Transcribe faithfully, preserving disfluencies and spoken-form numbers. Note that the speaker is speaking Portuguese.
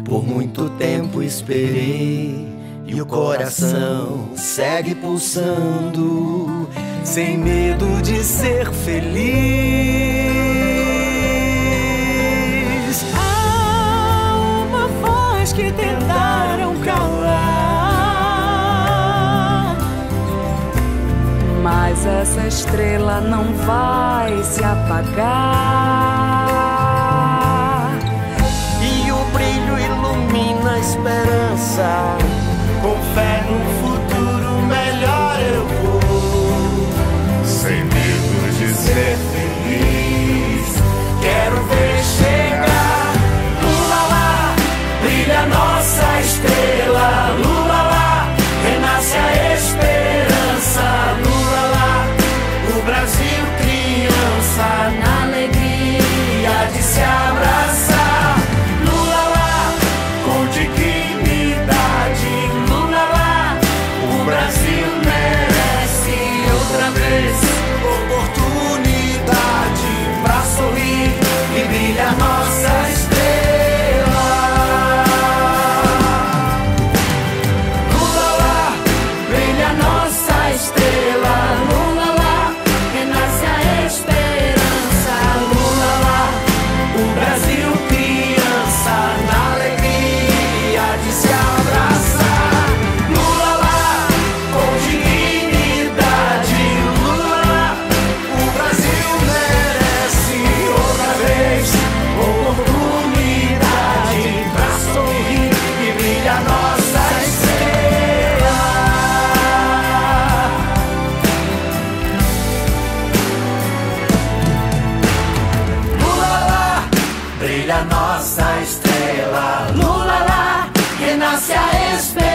Por muito tempo esperei e o coração segue pulsando, sem medo de ser feliz. Há uma voz que tentaram calar, mas essa estrela não vai se apagar. E o brilho ilumina a esperança, com fé no futuro melhor eu vou, sem medo de ser feliz. Quero ver chegar, lula lá, brilha nossa estrela, lula lá, renasce a esperança, lula lá, o Brasil criança, na alegria de se abraçar. Oportunidade pra sorrir e brilha nossa estrela. Lula lá, brilha nossa estrela. Lula lá, renasce a esperança. Lula lá, o Brasil criança, na alegria de se abraçar. Lula lá, com dignidade. Oportunidade pra sorrir e brilha nossa estrela. Lula lá, brilha nossa estrela. Lula lá, renasce a esperança.